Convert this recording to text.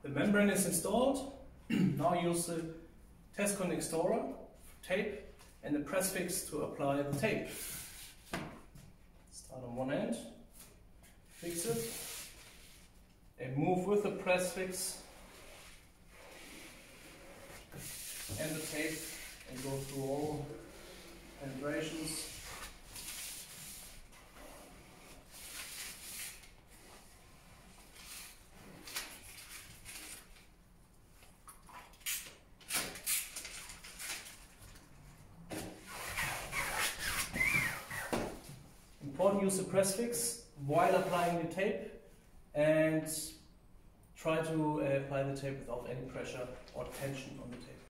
The membrane is installed. Now use the TESCON EXTORA tape and the press fix to apply the tape. Start on one end, fix it, and move with the press fix and the tape and go through all penetrations. Important, use the press fix while applying the tape and try to apply the tape without any pressure or tension on the tape.